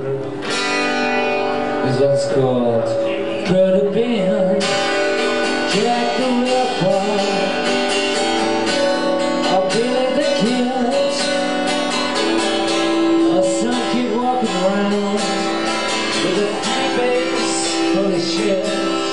This one's called Could Have Been Jack the Ripper or Billy the Kid, or some kid walking around with a face full of shit.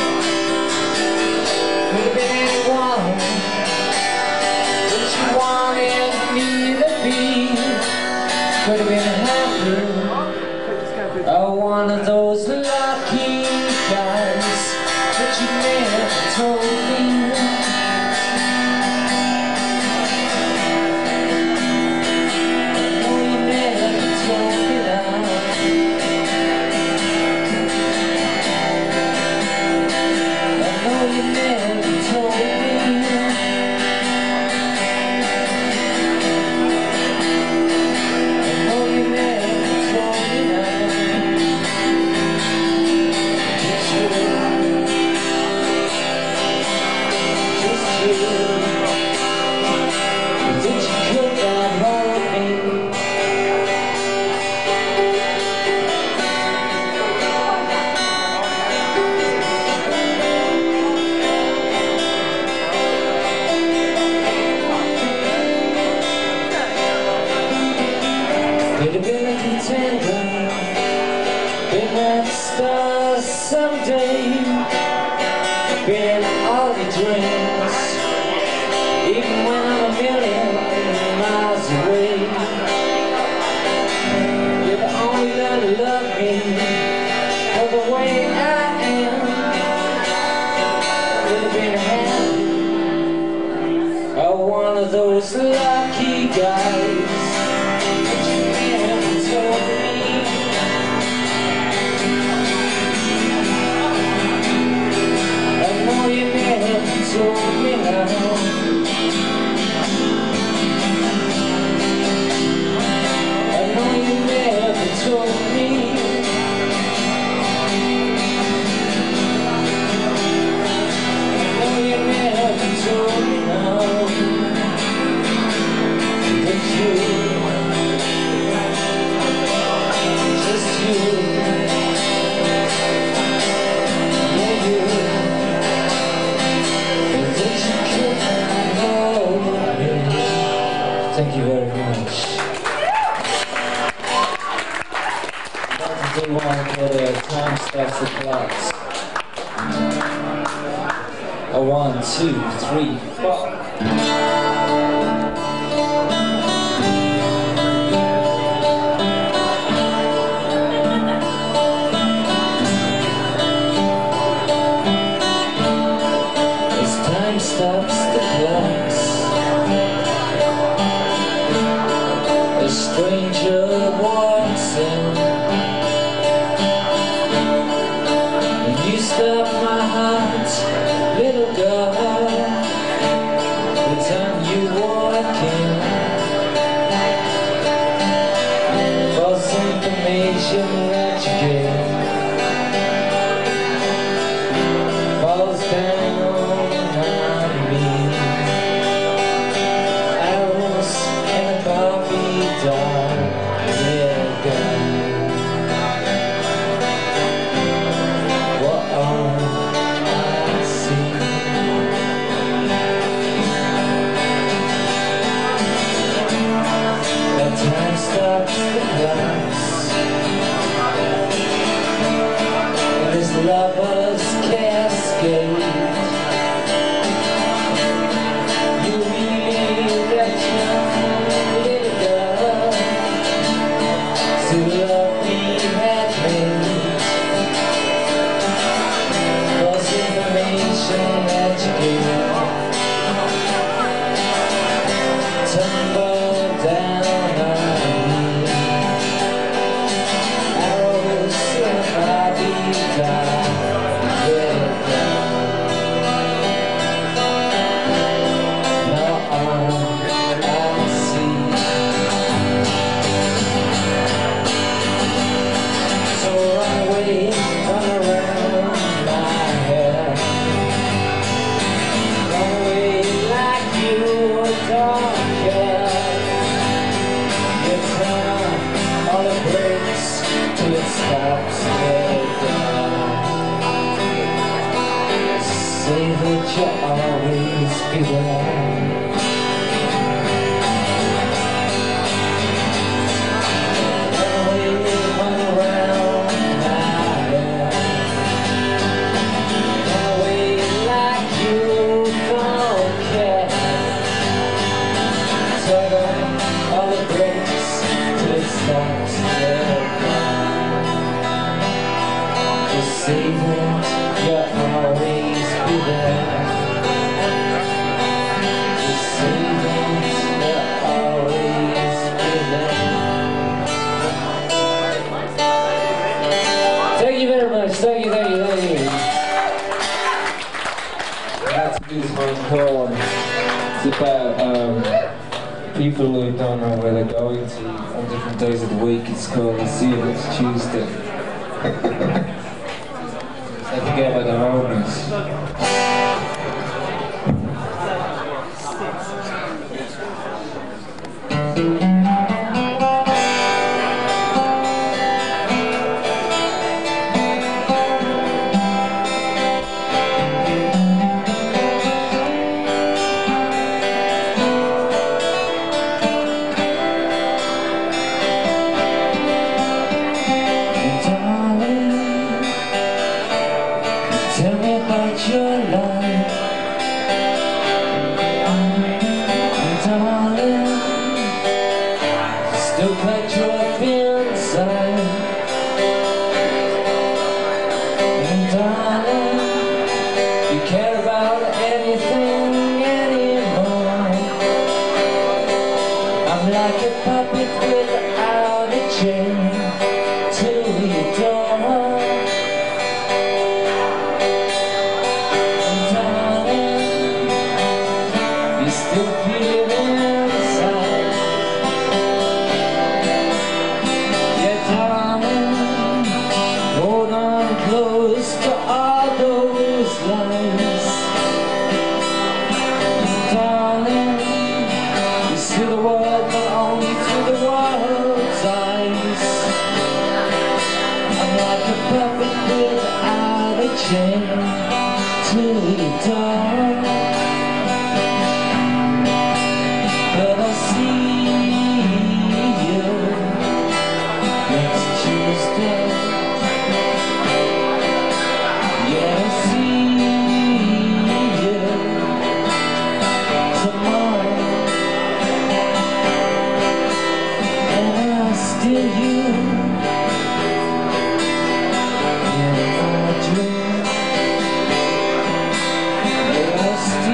Could have been anyone that you wanted me to be. Could have been happy, or one of those lucky guys that you never told me. I know you never told me that. I know you never told me. Could have been a contender, been that star someday, been all your dreams, even when I'm a million miles away. You've only learned to love me for the way I am. Could have been happy, or one of those lucky guys. Told me now. I know you never told me. I know you never told me now. That you, just you. Thank you very much. I'd like to do one for the time stops the clocks. 1, 2, 3, 4. As time stops the clocks, a stranger walks in, and you stop my heart, little girl, the time you walk in. False information that you give falls down on me. Arrows in a coffee dark, yeah, girl. What all I see, that time stops the glass, and this lover's cascade. that you'll always be there. Say that you'll always be there. Just say that you'll always be there. Thank you very much. Thank you, thank you, thank you. That's a beautiful poem. It's about people who don't know where they're going to on different days of the week. It's called See If It's Tuesday. I forget about the homies. Tell me about your life, darling. Still catch you up inside, darling. You care about anything anymore. I'm like a puppet without a chain to your door. Still feel inside. Yeah, darling, hold on close to all those lines. Darling, you see the world but only through the world's eyes. I'm like a puppet without a chain to your door. But I see you next Tuesday. Yeah, I see you tomorrow. And I still you in my dream. Yeah, I still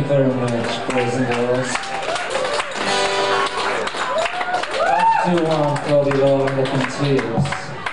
you very much, boys and girls. Let's do one called "It All End Up in Tears."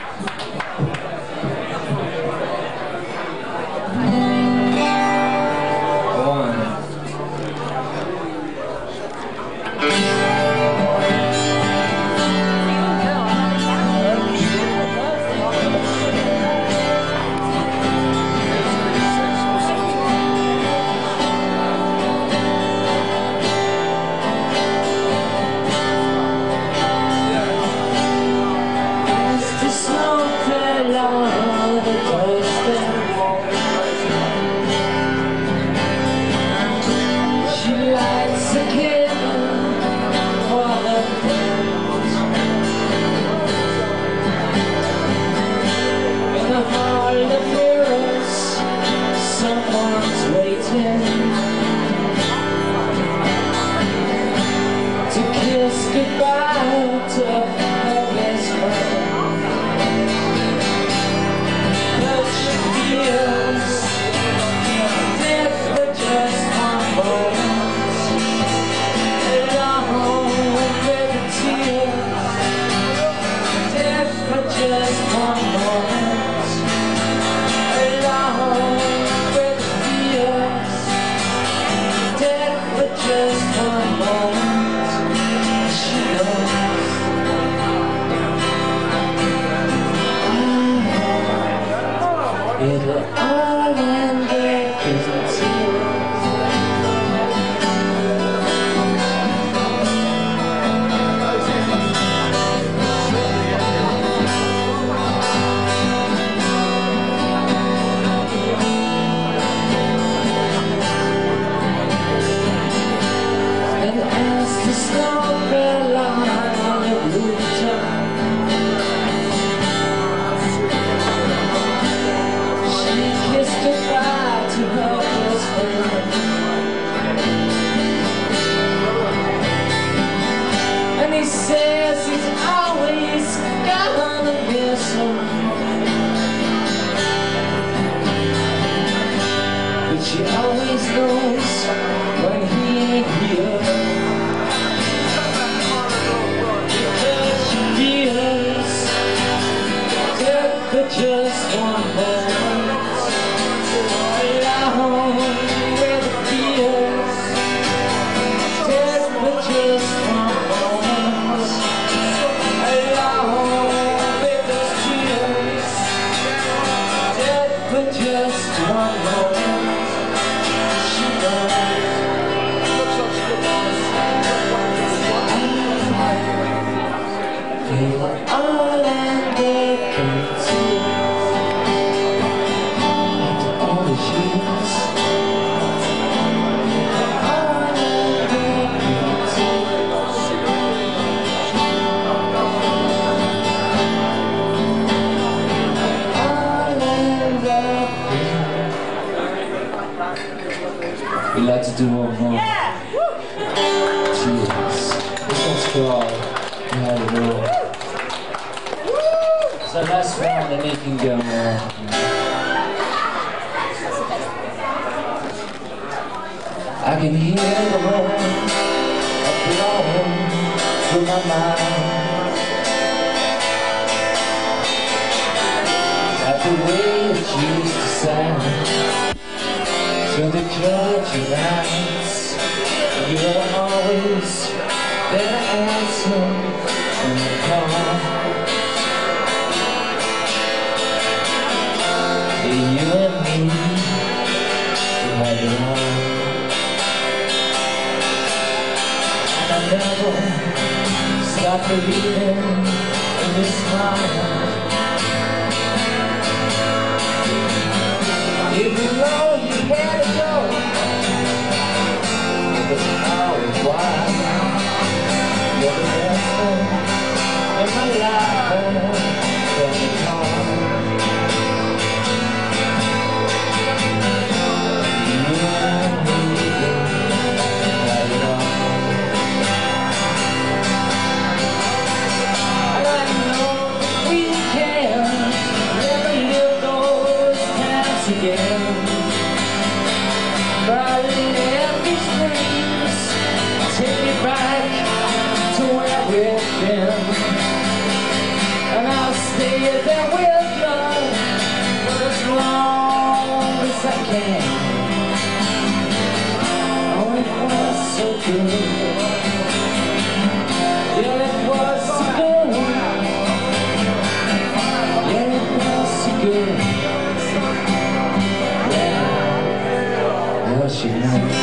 She always knows when he ain't here, because she feels death for just one moment, alone with the fears, death for just one moment, alone with those tears, death for just one moment. All ended in tears. After all the years, all ended in tears. All ended. We like to do one more. Cheers. This one's called "We Had It All." So that's one, and you can go more. I can hear the wind blowing through my mind, at the way it used to sound, through the judging eyes. You're always there to answer when I call. You and me, we had it all. And I never stopped believing in your smile. Even though you had to go, it was always why. You're the best thing in my life. Again, but in every good. Yeah, it was so good. Yeah, it was so good. Yeah, well, she knows.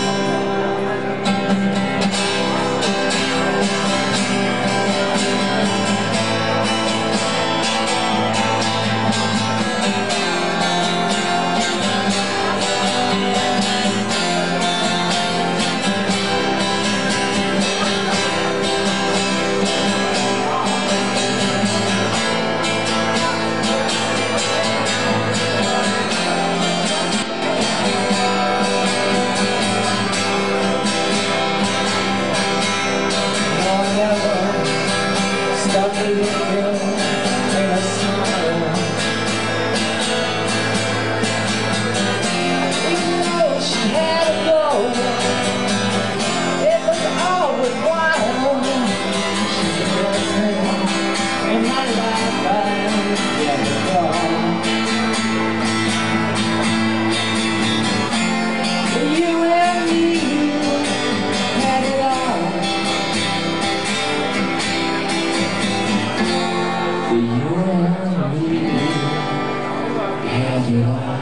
You and me had it all.